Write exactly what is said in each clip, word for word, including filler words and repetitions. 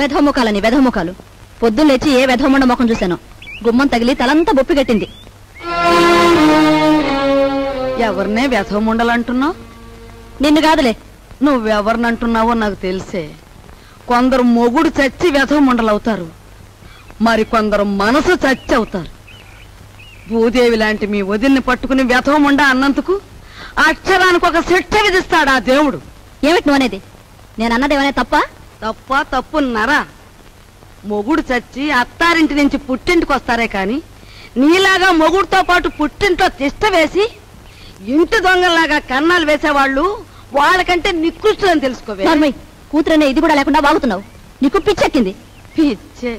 వెధముఖాలని వెధముఖాలు. పొద్దున్న లేచి ఏ వెధమండ ముఖం చూశాను. గుమ్మం తగిలి తలంతా బొప్పి కట్టింది. ఎవరినే వెధముండలంటున్నావు? నిన్ను కాదులే. నువ్వెవరినంటున్నావో నాకు తెలిసే. కొందరు మొగుడు చచ్చి వెధముండలవుతారు, మరి కొందరు మనసు చచ్చి అవుతారు. భూదేవి లాంటి మీ వదిలిని పట్టుకుని వెధముండ అన్నందుకు అక్షరానికి ఒక శిక్ష విధిస్తాడు ఆ దేవుడు. ఏమిటి నువ్వు అనేది? నేను అన్నదేమనే తప్ప? తప్ప తప్పున్నారా? మొగుడు చచ్చి అత్తారింటి నుంచి పుట్టింటికి వస్తారే కాని నీలాగా మొగుడుతో పాటు పుట్టింట్లో తిష్ట వేసి ఇంటి దొంగల్లాగా కన్నాలు వేసేవాళ్ళు వాళ్ళకంటే నికృష్టులని తెలుసుకోవే. కూతురనే ఇది కూడా లేకుండా బాగుతున్నావు. నీకు పిచ్చెక్కింది. పిచ్చే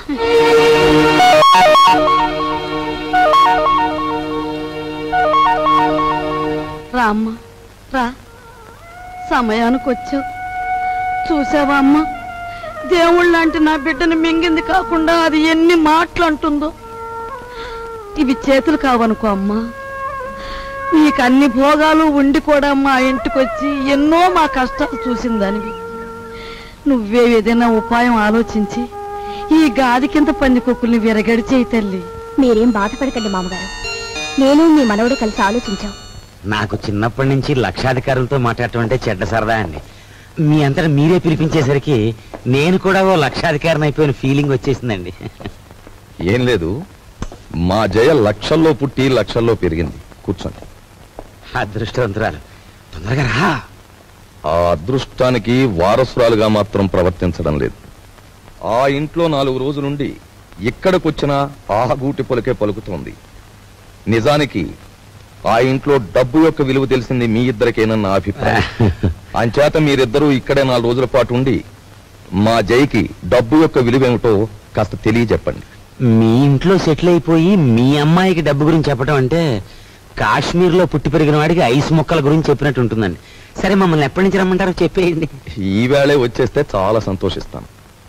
రామ్మ రా, సమయానికి వచ్చావు. చూసావా అమ్మ, దేవుళ్ళంటే నా బిడ్డని మింగింది కాకుండా అది ఎన్ని మాటలు అంటుందో. ఇవి చేతులు కావనుకో అమ్మా, నీకు అన్ని భోగాలు ఉండి కూడా మా ఇంటికొచ్చి ఎన్నో మా కష్టాలు చూసిందానివి. నువ్వే ఏదైనా ఉపాయం ఆలోచించి ఈ గాది కింద పంది కుక్కుల్ని విరగడిచేయి తల్లి. మీరేం బాధపడకండి మామగారు, నేను మీ మనవడు కలిసి ఆలోచించాం. నాకు చిన్నప్పటి నుంచి లక్షాధికారులతో మాట్లాడటం అంటే చెడ్డ సరదా అండి. మీ అంతటా మీరే పిలిపించేసరికి నేను కూడా ఓ లక్షాధికారిని అయిపోయిన ఫీలింగ్ వచ్చేసిందండి. ఏం లేదు, మా జయ లక్షల్లో పుట్టి లక్షల్లో పెరిగింది. కూర్చోండి. అదృష్టవంతురాలు, తొందరగా రా. ఆ అదృష్టానికి వారసురాలుగా మాత్రం ప్రవర్తించడం లేదు. ఆ ఇంట్లో నాలుగు రోజులుండి ఇక్కడికొచ్చినా ఆహగూటి పలుకే పలుకుతోంది. నిజానికి ఆ ఇంట్లో డబ్బు యొక్క విలువ తెలిసింది మీ ఇద్దరికేనన్న అభిప్రాయం. అంచేత మీరిద్దరూ ఇక్కడే నాలుగు రోజుల పాటు ఉండి మా జైకి డబ్బు యొక్క విలువేమిటో కాస్త తెలియజెప్పండి. మీ ఇంట్లో సెటిల్ అయిపోయి మీ అమ్మాయికి డబ్బు గురించి చెప్పడం అంటే కాశ్మీర్ లో పుట్టి పెరిగిన వాడికి ఐస్ మొక్కల గురించి చెప్పినట్టు ఉంటుందండి. సరే, మమ్మల్ని ఎప్పటి నుంచి రమ్మంటారో చెప్పేయండి. ఈవేళే వచ్చేస్తే చాలా సంతోషిస్తాను.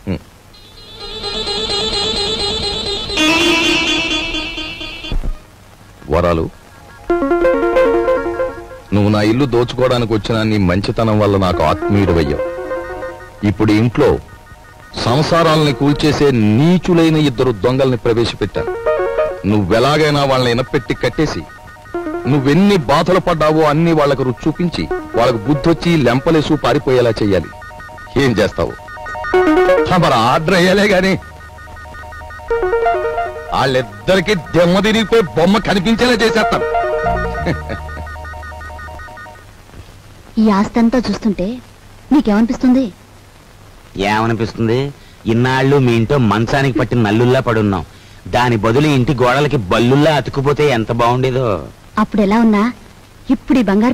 వరాలు, నువ్వు నా ఇల్లు దోచుకోవడానికి వచ్చిన నీ మంచితనం వల్ల నాకు ఆత్మీయుడవయ్యావు. ఇప్పుడు ఇంట్లో సంసారాలని కూల్చేసే నీచులైన ఇద్దరు దొంగల్ని ప్రవేశపెట్టాను. నువ్వెలాగైనా వాళ్ళని ఇనపెట్టి కట్టేసి నువ్వెన్ని బాధలు పడ్డావో అన్ని వాళ్లకు రుచి చూపించి వాళ్ళకు బుద్ధొచ్చి లెంపలేసు పారిపోయేలా చెయ్యాలి. ఏం చేస్తావు? మరి ఆర్డర్ అయ్యాలే గాని వాళ్ళిద్దరికి దెమ్మ తిరిగిపోయి బొమ్మ కనిపించేలా చేసేస్తాను. ఈ ఆస్తి అంతా చూస్తుంటే నీకేమనిపిస్తుంది? ఏమనిపిస్తుంది? ఇన్నాళ్ళు మీ ఇంట్లో మంచానికి పట్టిన నల్లుల్లా పడున్నాం. దాని బదులు ఇంటి గోడలకి బల్లుల్లా అతుకుపోతే ఎంత బాగుండేదో. అప్పుడు ఎలా ఉన్నా ఇప్పుడు ఈ బంగారు